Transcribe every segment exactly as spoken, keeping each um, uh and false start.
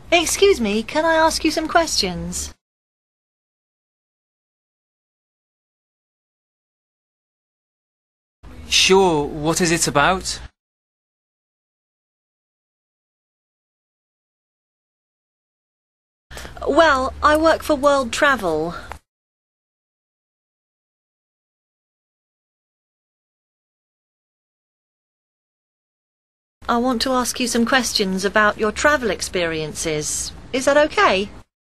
Excuse me, can I ask you some questions? Sure, what is it about? Well, I work for World Travel. I want to ask you some questions about your travel experiences. Is that okay?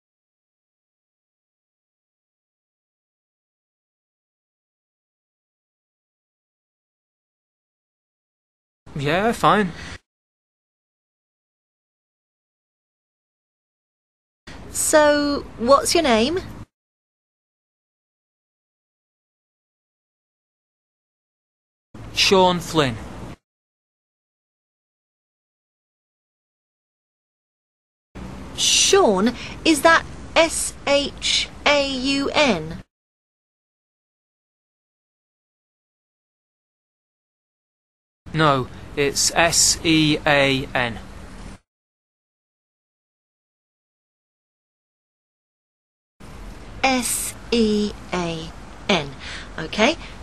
Yeah, fine. So, what's your name? Sean Flynn. Sean? Is that S H A U N? No, it's S E A N. S E A N. Okay,